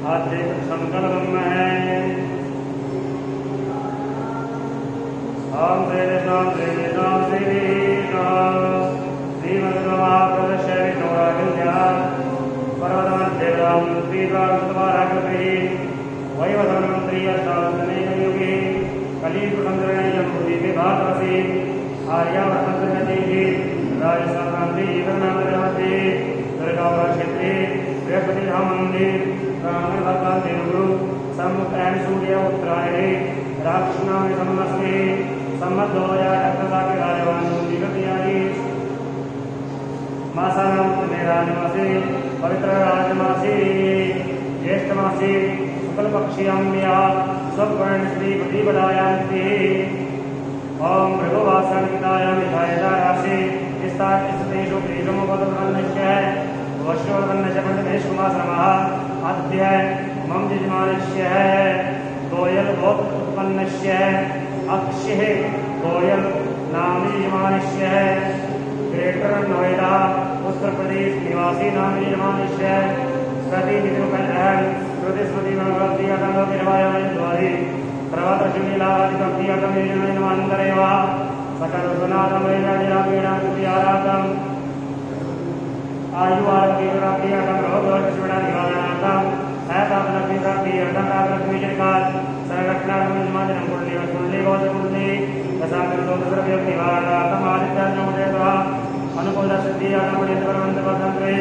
आद्यक संकल्पम है ओम तेरे नाम श्रीमद्भागवत विष्णुराज्ञा परमदेवराम श्रीरामस्तवाराकृति वैवधर्मंत्री अष्टादशनेयुगे कलिपुरंद्रणयं विभागवसी आर्यावर्तनदेवी राजस्थानांति इदनामरहते दुर्गावक्षेत्रे बृहस्पति धामंदिर ब्राह्मण भगवान देवगुरु सम्मुखैन सूर्य उत्तरायणे राक्षनामि सम्मस्मे सम्मद्धोया रक्तसाके राजवानु निगतियानि मासानां निराजमासे पवित्र राजमासे ज्येष्ठमासे शुक्लपक्षीयाम्या स्वर्ण श्री प्रतिपदायान्ते ओम भृगुवासन विदायां विधायता राशि इस्तेषु प्रीतमोपदन्नस्य वर्षोदन्नस्य पंचमेशुमासमः अद्य मम यजमानस्य गोयल गोत्रोत्पन्नस्य अक्षिः गोयल नाम यजमानस्य ग्रेटर नोएडा उत्तर प्रदेश निवासी नाम यजमानस्य प्रतिनिधिकरण श्रुति भगवती अदंगोपिर्वायद्वारि प्रवतशिलीलादिकम्पियकमेजनमन्तरेव सकलसुनाथमैराजिरापीडाकृतियारातम् आयुवारोग्यप्राप्तियकं रोगोपशमनानिवारणार्थं सहतापलक्ष्मीप्राप्तियर्थकालक्ष्मीजनकात् सर्वरक्षणार्थं पुण्यवत्पुण्यगोचपुण्ये दशाकल्पोदसर्वयोगनिवारणार्थम् आदित्याजमुदयतः अनुकूलसिद्धियागमनितपरमन्तपतन्त्रे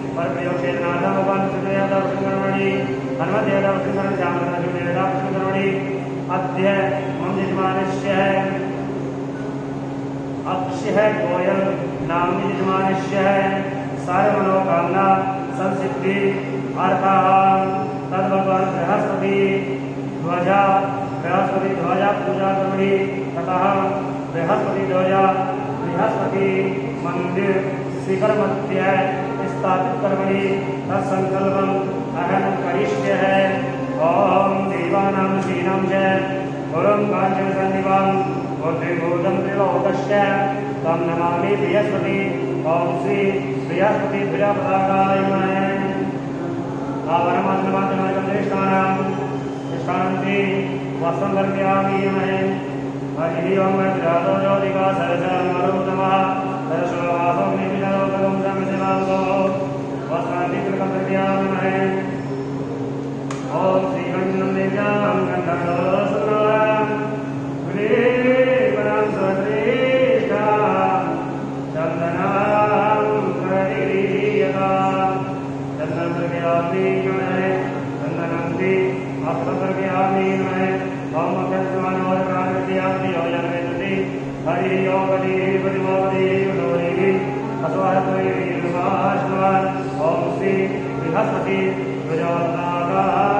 परप्रयोगक्षेत्रनाथमुपानुसुदयदावृष्णिकर्मणि हनुमद्यदावृष्णिकर्मणि अद्य मम यजमानस्य अक्षिः गोयल नाम यजमानस्य सर्वमनोकामना संसिद्धि अर्थाः तद्भगवान् बृहस्पति ध्वजा पूजा कर्मणि ततः बृहस्पति मंदिर शिखर मध्य स्थापित कर्मणि तत्संकल्पम् अहं करिष्ये ओम देवानां शीनां च गुरुं काञ्चनसन्निभां बुद्धिभूतं त्रिलोकस्य तं नमामि बृहस्पति ओम श्री बृहस्पति ध्वजपताकाय नमः आवरणमात्रमात्रमात्रनिष्ठानां निष्ठान्ति वस्त्रं दर्शयामि नमः हरिः ओम वज्रादो ज्योतिका सरसमरुतमः सरस्ववासोऽग्निविदरोगं संसेवांसो वस्त्रान्तिकृतं दर्शयामि नमः ओम श्री गणेशां गन्धर्वसुरां गुणेवनं स्वश्रेष्ठा चन्दनां करीयता चन्दनद्रव्यामि नमः चन्दनन्ति अष्टद्रव्यामि नमः ओम अभ्यर्थमानोरप्राणविद्यामि योजनवेदति हरि योगति प्रतिमोदि योगि अस्वाहत्वैर्वाश्वान् ओम श्री बृहस्पति ध्वजोत्ताकाः